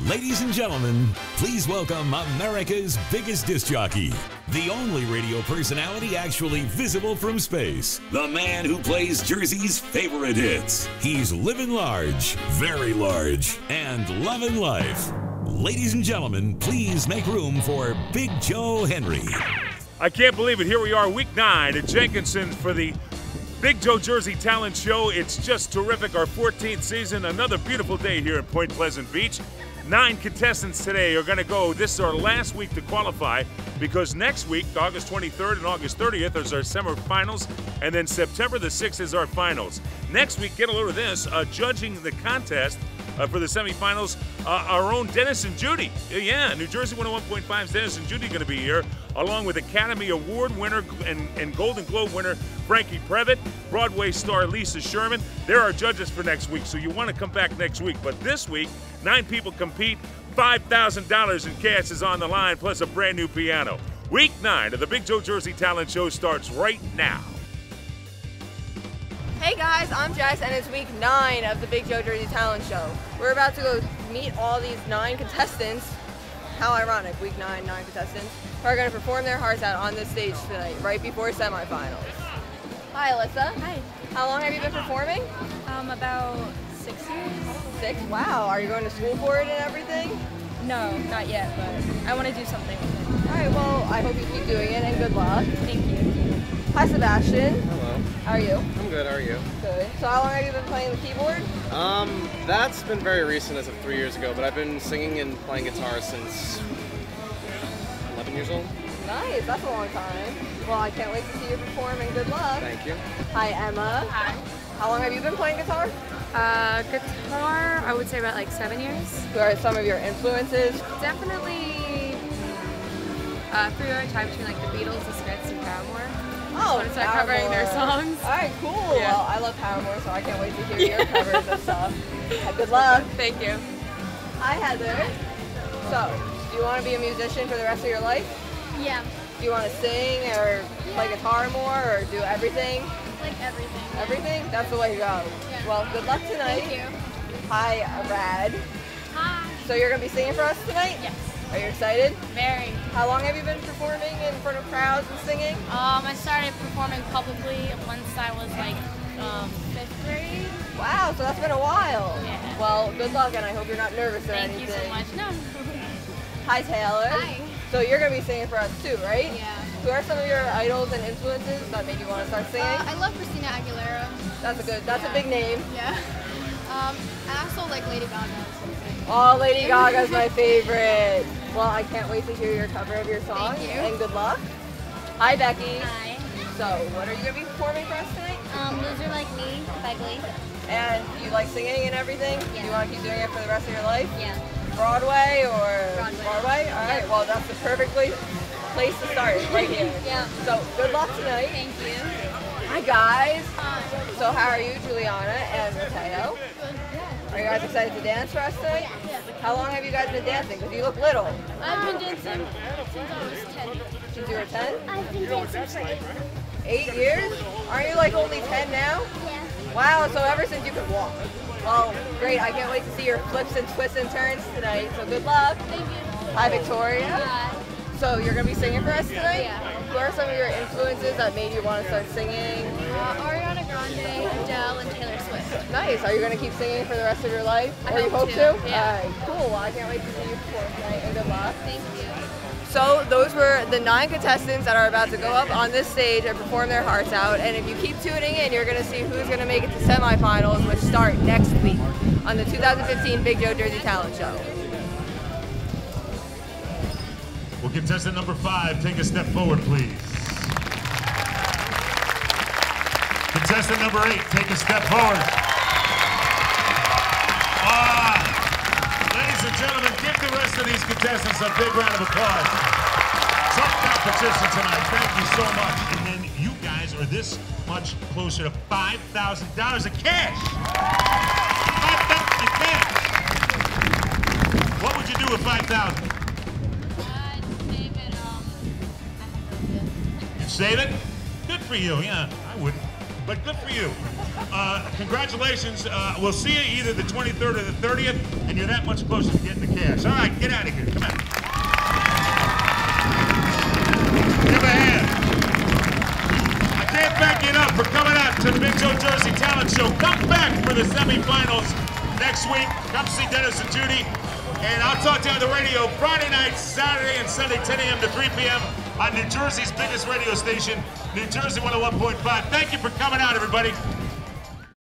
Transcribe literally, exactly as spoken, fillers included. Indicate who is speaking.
Speaker 1: Ladies and gentlemen, please welcome America's biggest disc jockey, the only radio personality actually visible from space, the man who plays Jersey's favorite hits. He's living large, very large, and loving life. Ladies and gentlemen, please make room for Big Joe Henry.
Speaker 2: I can't believe it. Here we are, week nine at Jenkinson's for the Big Joe Jersey Talent Show. It's just terrific. Our fourteenth season. Another beautiful day here at Point Pleasant Beach. Nine contestants today are going to go. This is our last week to qualify because next week, August twenty-third and August thirtieth, is our semifinals, and then September the sixth is our finals. Next week, get a load of this, uh, judging the contest uh, for the semifinals, uh, our own Dennis and Judy. Yeah, New Jersey one oh one point five's Dennis and Judy going to be here, along with Academy Award winner and, and Golden Globe winner Frankie Previtt, Broadway star Lisa Sherman. They're our judges for next week, so you want to come back next week. But this week, nine people compete, five thousand dollars in cash is on the line, plus a brand new piano. Week nine of the Big Joe Jersey Talent Show starts right now.
Speaker 3: Hey guys, I'm Jess, and it's week nine of the Big Joe Jersey Talent Show. We're about to go meet all these nine contestants. How ironic, week nine, nine contestants, who are going to perform their hearts out on this stage tonight, right before semifinals. Hi, Alyssa.
Speaker 4: Hi.
Speaker 3: How long have you been performing?
Speaker 4: Um, about six years.
Speaker 3: Six? Wow. Are you going to school for it and everything?
Speaker 4: No, not yet, but I want to do something with it.
Speaker 3: All right, well, I hope you keep doing it, and good luck.
Speaker 4: Thank you.
Speaker 3: Hi, Sebastian.
Speaker 5: Hello.
Speaker 3: How are you?
Speaker 5: I'm good, how are you?
Speaker 3: Good. So how long have you been playing the keyboard?
Speaker 5: Um, that's been very recent as of three years ago, but I've been singing and playing guitar since eleven years old.
Speaker 3: Nice, that's a long time. Well, I can't wait to see you perform, and good luck.
Speaker 5: Thank you.
Speaker 3: Hi, Emma.
Speaker 4: Hi.
Speaker 3: How long have you been playing guitar?
Speaker 4: Uh, guitar, I would say about like seven years.
Speaker 3: Who are some of your influences?
Speaker 4: Definitely uh, three hour time between like the Beatles, the Smiths, and Paramore.
Speaker 3: Oh,
Speaker 4: Want to start covering their songs.
Speaker 3: All right, cool.
Speaker 4: Yeah.
Speaker 3: Well, I love Paramore, so I can't wait to hear your covers of stuff. Uh, Good luck.
Speaker 4: Thank you.
Speaker 3: Hi, Heather. So, do you want to be a musician for the rest of your life?
Speaker 4: Yeah.
Speaker 3: Do you want to sing or play guitar more or do everything?
Speaker 4: Like everything.
Speaker 3: Everything? That's the way to go.
Speaker 4: Yeah.
Speaker 3: Well, good luck tonight.
Speaker 4: Thank you.
Speaker 3: Hi, Rad.
Speaker 4: Hi.
Speaker 3: So you're going to be singing for us tonight?
Speaker 4: Yes.
Speaker 3: Are you excited?
Speaker 4: Very.
Speaker 3: How long have you been performing in front of crowds and singing?
Speaker 6: Um, I started performing publicly once I was like um, fifth grade.
Speaker 3: Wow, so that's been a while.
Speaker 6: Yeah.
Speaker 3: Well, good luck, and I hope you're not nervous or
Speaker 6: Thank
Speaker 3: anything.
Speaker 6: you so much. No.
Speaker 3: Hi, Taylor.
Speaker 6: Hi.
Speaker 3: So you're going to be singing for us too, right?
Speaker 6: Yeah.
Speaker 3: Who are some of your idols and influences that make you want to start singing?
Speaker 6: Uh, I love Christina Aguilera.
Speaker 3: That's a good, that's
Speaker 6: Yeah.
Speaker 3: a big name.
Speaker 6: Yeah. Um, and I also like Lady Gaga.
Speaker 3: Oh, Lady Gaga's my favorite. Well, I can't wait to hear your cover of your song.
Speaker 6: Thank you.
Speaker 3: And good luck. Hi, Becky.
Speaker 6: Hi.
Speaker 3: So, what are you going to be performing for us tonight?
Speaker 6: Um, Loser Like Me by Glee.
Speaker 3: And you like singing and everything?
Speaker 6: Yeah.
Speaker 3: You want to keep doing it for the rest of your life?
Speaker 6: Yeah.
Speaker 3: Broadway or
Speaker 6: Broadway.
Speaker 3: All right. Well, that's the perfect place, place to start, right here.
Speaker 6: Yeah.
Speaker 3: So, good luck tonight.
Speaker 6: Thank you.
Speaker 3: Hi, guys.
Speaker 6: Hi.
Speaker 3: So, how are you, Juliana and Mateo? Are you guys excited to dance for us tonight?
Speaker 6: Yeah.
Speaker 3: How long have you guys been dancing? Because you look little.
Speaker 6: I've been dancing since I was ten.
Speaker 3: Since you were ten?
Speaker 6: I've been dancing for eight.
Speaker 3: Eight years? Aren't you like only ten now?
Speaker 6: Yeah.
Speaker 3: Wow, so ever since you could walk. Well, great. I can't wait to see your flips and twists and turns tonight. So good luck.
Speaker 6: Thank you.
Speaker 3: Hi, Victoria.
Speaker 6: Hi.
Speaker 3: So you're going to be singing for us tonight?
Speaker 6: Yeah.
Speaker 3: Who are some of your influences that made you want to start singing?
Speaker 6: Uh, Ariana Grande, Adele, and Taylor Swift.
Speaker 3: Nice. Are you going to keep singing for the rest of your life?
Speaker 6: I
Speaker 3: or you
Speaker 6: hope
Speaker 3: hope
Speaker 6: to,
Speaker 3: to?
Speaker 6: yeah.
Speaker 3: All right, cool. Well, I can't wait to see you perform tonight, and good luck.
Speaker 6: Thank you.
Speaker 3: So those were the nine contestants that are about to go up on this stage and perform their hearts out. And if you keep tuning in, you're going to see who's going to make it to semifinals, which start next week on the two thousand fifteen Big Joe Jersey Talent Show.
Speaker 7: Will contestant number five take a step forward, please? Contestant number eight, take a step forward. Ah, ladies and gentlemen, give the rest of these contestants a big round of applause. Tough competition tonight. Thank you so much. And then you guys are this much closer to five thousand dollars in cash. five thousand dollars in cash. What would you do with five thousand dollars? Save it? Good for you, yeah, I wouldn't, but good for you. uh, congratulations. Uh, we'll see you either the twenty-third or the thirtieth, and you're that much closer to getting the cash. All right, get out of here. Come on. Give a hand. I can't thank you enough for coming out to the Big Joe Jersey Talent Show. Come back for the semifinals next week. Come see Dennis and Judy. And I'll talk to you on the radio Friday nights, Saturday and Sunday, ten a m to three p m on New Jersey's biggest radio station, New Jersey one oh one point five. Thank you for coming out, everybody.